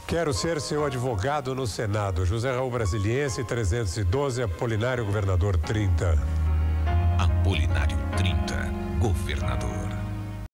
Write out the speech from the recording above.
Quero ser seu advogado no Senado. José Raul Brasiliense, 312, Apolinário Governador 30. Apolinário 30, Governador.